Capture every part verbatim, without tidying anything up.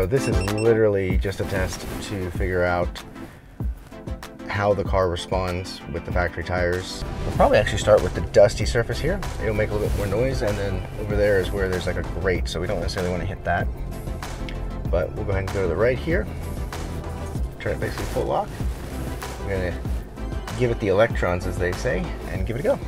this is literally just a test to figure out how the car responds with the factory tires. We'll probably actually start with the dusty surface here. It'll make a little bit more noise, and then over there is where there's like a grate, so we don't necessarily want to hit that. But we'll go ahead and go to the right here. Turn it basically full lock. We're gonna give it the electrons, as they say, and give it a go.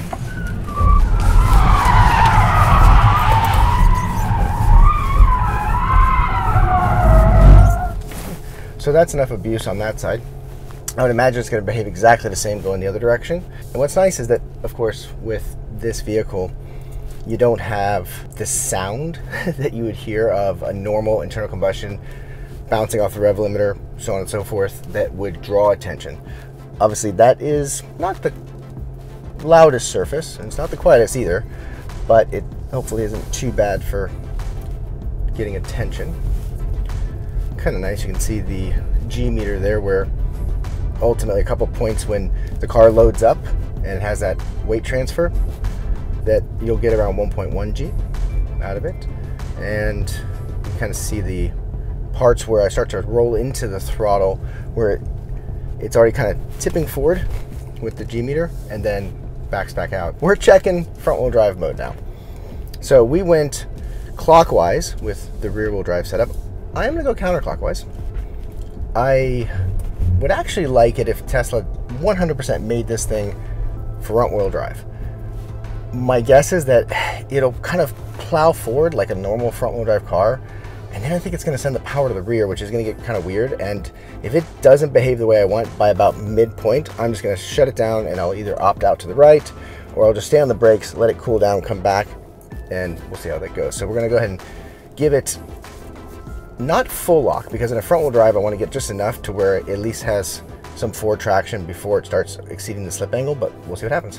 So that's enough abuse on that side. I would imagine it's going to behave exactly the same going the other direction. And what's nice is that, of course, with this vehicle, you don't have the sound that you would hear of a normal internal combustion bouncing off the rev limiter, so on and so forth, that would draw attention. Obviously, that is not the loudest surface, and it's not the quietest either, but it hopefully isn't too bad for getting attention. Kind of nice, you can see the G meter there, where ultimately a couple points when the car loads up and has that weight transfer, that you'll get around one point one G out of it. And you kind of see the parts where I start to roll into the throttle, where it, it's already kind of tipping forward with the G meter and then backs back out. We're checking front wheel drive mode now. So we went clockwise with the rear wheel drive setup. I'm gonna go counterclockwise. I would actually like it if Tesla one hundred percent made this thing front wheel drive. My guess is that it'll kind of plow forward like a normal front wheel drive car, and then I think it's gonna send the power to the rear, which is gonna get kind of weird. And if it doesn't behave the way I want by about midpoint, I'm just gonna shut it down and I'll either opt out to the right, or I'll just stay on the brakes, let it cool down, come back, and we'll see how that goes. So we're gonna go ahead and give it not full lock, because in a front wheel drive I want to get just enough to where it at least has some forward traction before it starts exceeding the slip angle, but we'll see what happens.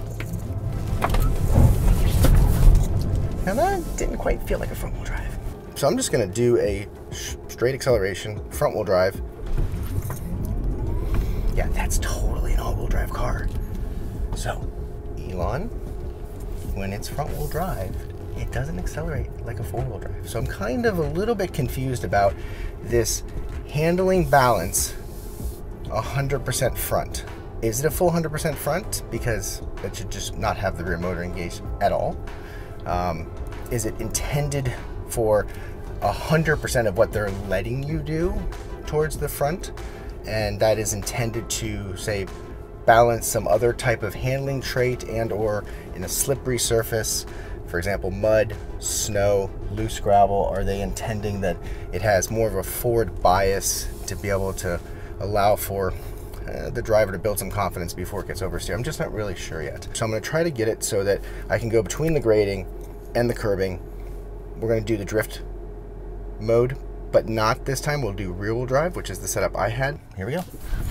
Now that didn't quite feel like a front wheel drive. So I'm just going to do a straight acceleration, front wheel drive. Yeah, that's totally an all wheel drive car. So Elon, when it's front wheel drive, it doesn't accelerate like a four-wheel drive. So I'm kind of a little bit confused about this handling balance one hundred percent front. Is it a full one hundred percent front? Because it should just not have the rear motor engaged at all. Um, is it intended for one hundred percent of what they're letting you do towards the front? And that is intended to, say, balance some other type of handling trait and or in a slippery surface, for example, mud, snow, loose gravel? Are they intending that it has more of a forward bias to be able to allow for uh, the driver to build some confidence before it gets oversteer? I'm just not really sure yet. So I'm going to try to get it so that I can go between the grading and the curbing. We're going to do the drift mode, but not this time. We'll do rear wheel drive, which is the setup I had. Here we go.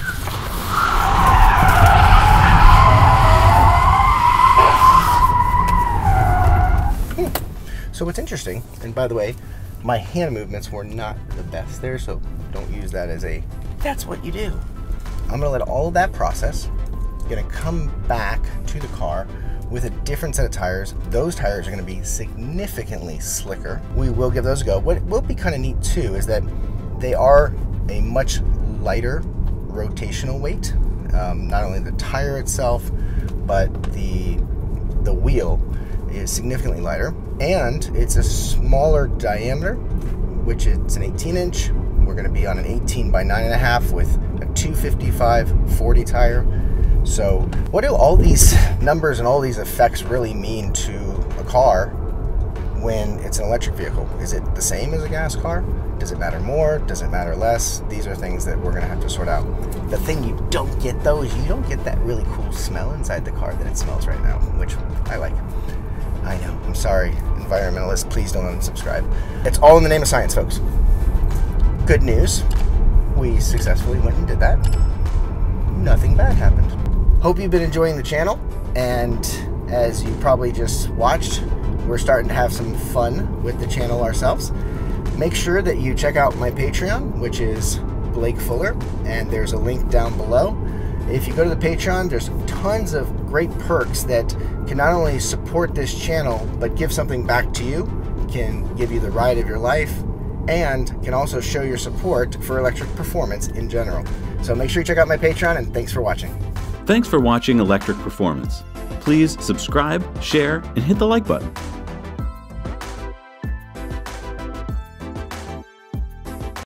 So what's interesting, and by the way, my hand movements were not the best there, so don't use that as a, that's what you do. I'm gonna let all of that process, gonna come back to the car with a different set of tires. Those tires are gonna be significantly slicker. We will give those a go. What will be kind of neat too is that they are a much lighter rotational weight. Um, not only the tire itself, but the, the wheel is significantly lighter, and it's a smaller diameter, which it's an eighteen inch. We're going to be on an eighteen by nine and a half with a two fifty-five forty tire. So what do all these numbers and all these effects really mean to a car when it's an electric vehicle? Is it the same as a gas car? Does it matter more? Does it matter less? These are things that we're going to have to sort out. The thing you don't get though is you don't get that really cool smell inside the car that it smells right now, which I like. I know, I'm sorry, environmentalists, please don't unsubscribe. It's all in the name of science, folks. Good news, we successfully went and did that. Nothing bad happened. Hope you've been enjoying the channel, and as you probably just watched, we're starting to have some fun with the channel ourselves. Make sure that you check out my Patreon, which is Blake Fuller, and there's a link down below. If you go to the Patreon, there's tons of great perks that can not only support this channel, but give something back to you. Can give you the ride of your life, and can also show your support for electric performance in general. So make sure you check out my Patreon, and thanks for watching. Thanks for watching Electric Performance. Please subscribe, share, and hit the like button.